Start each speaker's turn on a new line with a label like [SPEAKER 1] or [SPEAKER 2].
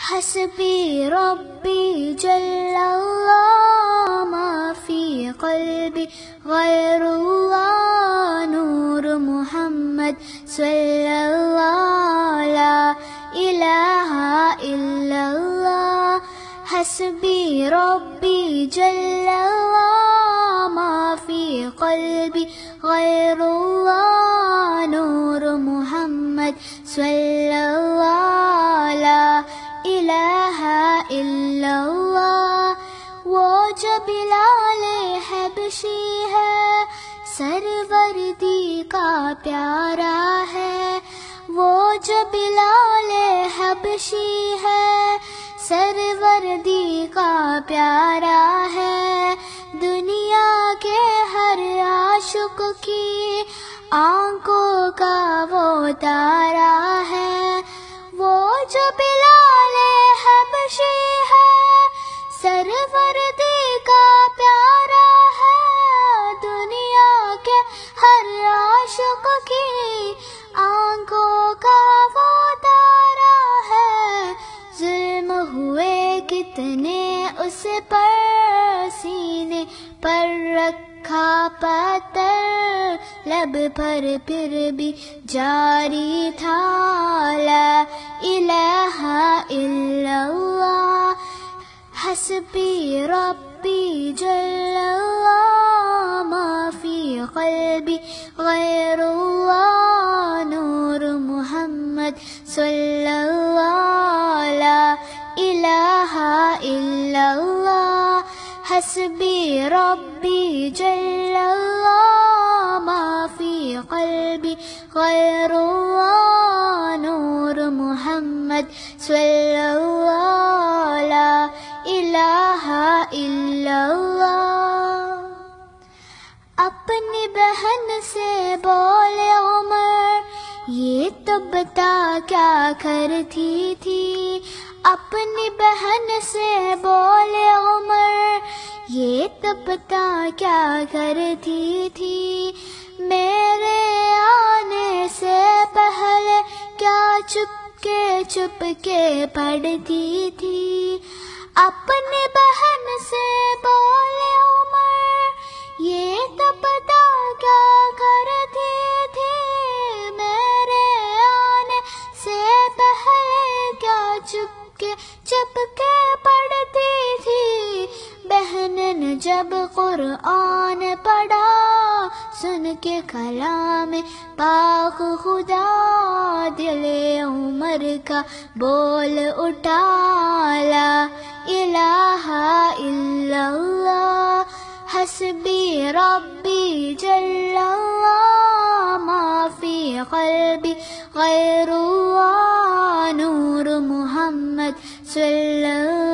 [SPEAKER 1] حسبي ربي جل الله ما في قلبي غير الله نور محمد صلى الله لا إله إلا الله حسبي ربي جل الله ما في قلبي غير الله نور محمد صلى الله لا الہ الا اللہ. وہ جو بلال حبشی ہے سروردی کا پیارا ہے. وہ جو بلال حبشی ہے سروردی کا پیارا ہے. دنیا کے ہر عاشق کی آنکھوں کا وہ تارا ہے. وہ جو بلال حبشی ہے سروردی کا پیارا ہے. دنیا کے ہر عاشق کی آنکھوں کا وہ تارا ہے. ظلم ہوئے کتنے اس پر سینے پر رکھا پتھر لب پر پھر بھی جاری تھا لا الہ الا اللہ. حسبی ربی جل اللہ ما فی قلبی غیر اللہ نور محمد صلی اللہ لا الہ الا اللہ. حسبی ربی جل اللہ ما فی قلبی غیر اللہ نور محمد صلی اللہ لا الہ الا اللہ. اپنی بہن سے بولے عمر یہ تو بتا کیا کرتی تھی. اپنی بہن سے بولے عمر یہ تو بتا کیا کرتی تھی. میرے آنے سے پہلے کیا چپ کے پڑھتی تھی. اپنی بہن سے بولے عمر یہ تو پتا کیا کرتی تھی. میرے آنے سے پہلے کیا چپ کے پڑھتی تھی. بہن نے جب قرآن پڑھا سن کے کلام پاک خدا دل عمر کا بول اٹھا لا الہ الا اللہ. حسبی ربی جل اللہ ما فی قلبی غیر اللہ نور محمد صلی اللہ